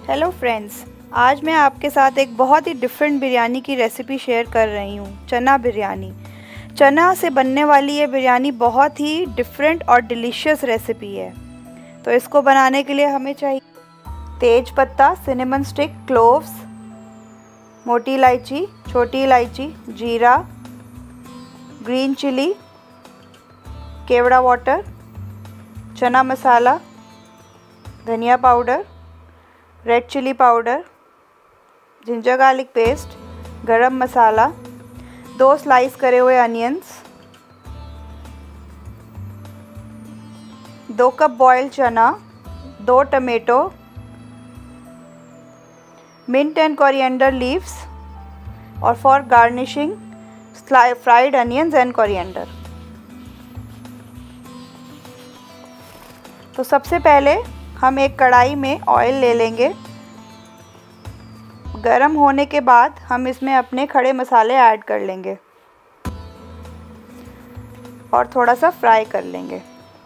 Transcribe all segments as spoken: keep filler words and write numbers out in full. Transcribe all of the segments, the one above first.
Hello friends, आज मैं आपके साथ एक बहुत ही डिफरेंट बिरयानी की रेसिपी शेयर कर रही हूँ। चना बिरयानी। चना से बनने वाली ये बिरयानी बहुत ही डिफरेंट और डिलीशियस रेसिपी है। तो इसको बनाने के लिए हमें चाहिए तेज पत्ता, सिनेमन स्टिक, क्लोव्स, मोटी इलायची, छोटी इलायची, जीरा, ग्रीन चिली, केवड़ा water, chana masala, dhania powder, red chilli powder, ginger garlic paste, garam masala, दो स्लाइस करे हुए अनियंस, दो कप बॉयल चना, दो tomato, mint and coriander leaves और for garnishing fried onions and coriander. तो सबसे पहले हम एक कढ़ाई में ऑयल ले लेंगे। गरम होने के बाद हम इसमें अपने खड़े मसाले ऐड कर लेंगे और थोड़ा सा फ्राई कर लेंगे।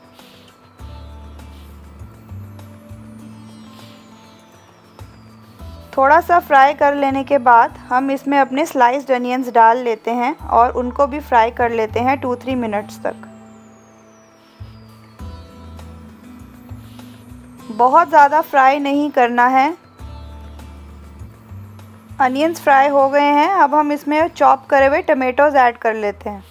थोड़ा सा फ्राई कर लेने के बाद हम इसमें अपने स्लाइस्ड अनियंस डाल लेते हैं और उनको भी फ्राई कर लेते हैं टू थ्री मिनट्स तक। बहुत ज़्यादा फ्राई नहीं करना है। अनियंस फ्राई हो गए हैं, अब हम इसमें चॉप करे हुए टमेटोज़ ऐड कर लेते हैं।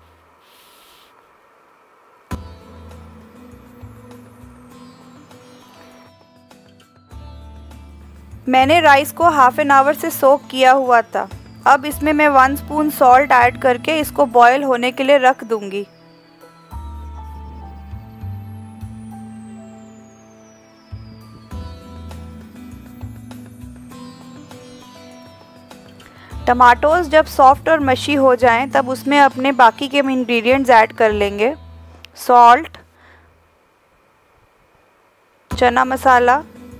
मैंने राइस को हाफ एन आवर से सोक किया हुआ था। अब इसमें मैं वन स्पून सॉल्ट ऐड करके इसको बॉयल होने के लिए रख दूंगी। टमाटोज़ जब सॉफ्ट और मशी हो जाएं तब उसमें अपने बाकी के इंग्रेडिएंट्स ऐड कर लेंगे। Salt, chana masala,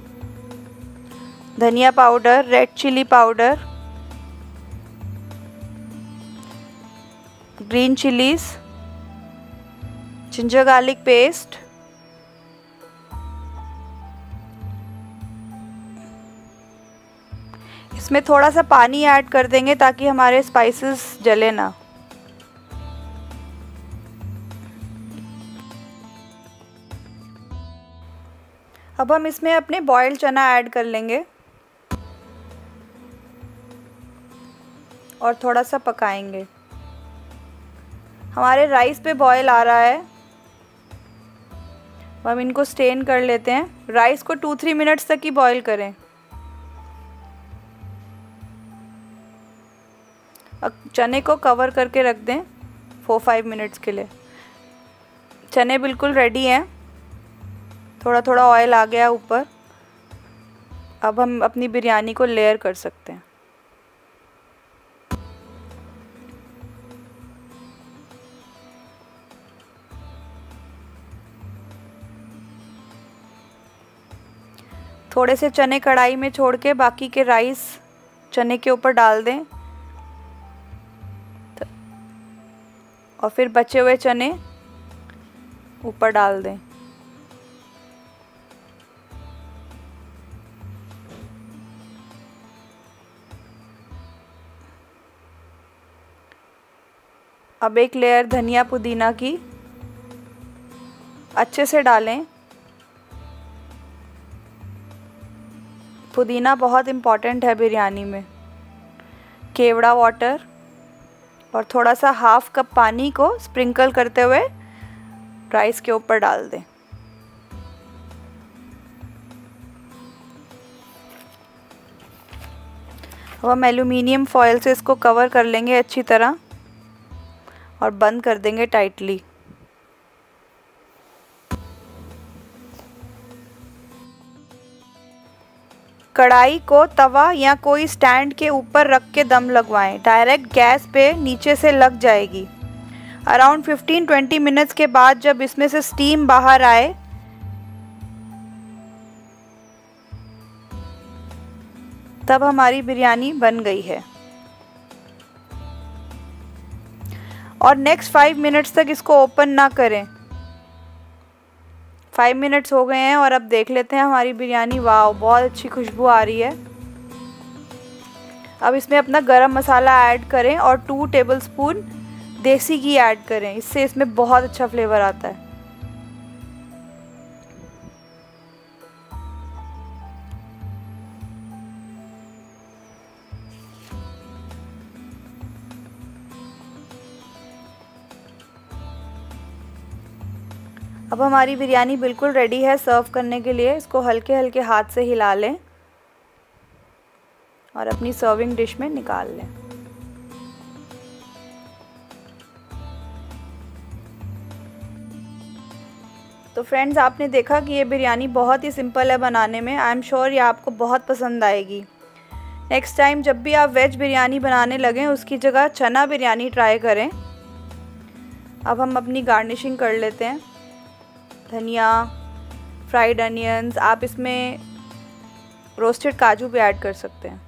dhania powder, red chilli powder, green chillies, ginger garlic paste, इसमें थोड़ा सा पानी ऐड कर देंगे ताकि हमारे स्पाइसेस जले ना। अब हम इसमें अपने बॉइल्ड चना ऐड कर लेंगे और थोड़ा सा पकाएंगे। हमारे राइस पे बॉयल आ रहा है, हम इनको स्टेन कर लेते हैं। राइस को टू थ्री मिनट्स तक ही बॉईल करें। चने को कवर करके रख दें फोर फाइव मिनट्स के लिए। चने बिल्कुल रेडी हैं। थोड़ा थोड़ा ऑयल आ गया ऊपर। अब हम अपनी बिरयानी को लेयर कर सकते हैं। थोड़े से चने कढ़ाई में छोड़ के बाकी के राइस चने के ऊपर डाल दें और फिर बचे हुए चने ऊपर डाल दें। अब एक लेयर धनिया पुदीना की अच्छे से डालें। पुदीना बहुत इम्पॉर्टेंट है बिरयानी में। केवड़ा वाटर और थोड़ा सा हाफ कप पानी को स्प्रिंकल करते हुए राइस के ऊपर डाल दें। अब हम एल्यूमिनियम फॉयल से इसको कवर कर लेंगे अच्छी तरह और बंद कर देंगे टाइटली। कढ़ाई को तवा या कोई स्टैंड के ऊपर रख के दम लगवाएं। डायरेक्ट गैस पे नीचे से लग जाएगी। अराउंड फिफ्टीन ट्वेंटी मिनट्स के बाद जब इसमें से स्टीम बाहर आए तब हमारी बिरयानी बन गई है। और नेक्स्ट फाइव मिनट्स तक इसको ओपन ना करें। फाइव मिनट्स हो गए हैं और अब देख लेते हैं हमारी बिरयानी। वाह, बहुत अच्छी खुशबू आ रही है। अब इसमें अपना गरम मसाला ऐड करें और टू टेबलस्पून देसी घी ऐड करें, इससे इसमें बहुत अच्छा फ्लेवर आता है। अब हमारी बिरयानी बिल्कुल रेडी है सर्व करने के लिए। इसको हल्के हल्के हाथ से हिला लें और अपनी सर्विंग डिश में निकाल लें। तो फ्रेंड्स, आपने देखा कि ये बिरयानी बहुत ही सिंपल है बनाने में। आई एम श्योर ये आपको बहुत पसंद आएगी। नेक्स्ट टाइम जब भी आप वेज बिरयानी बनाने लगें, उसकी जगह चना बिरयानी ट्राई करें। अब हम अपनी गार्निशिंग कर लेते हैं। धनिया, फ्राइड अनियंस, आप इसमें रोस्टेड काजू भी ऐड कर सकते हैं।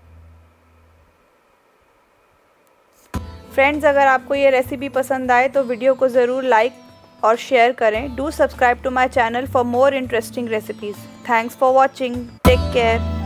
फ्रेंड्स, अगर आपको ये रेसिपी पसंद आए तो वीडियो को ज़रूर लाइक और शेयर करें। Do subscribe to my channel for more interesting recipes. Thanks for watching. Take care.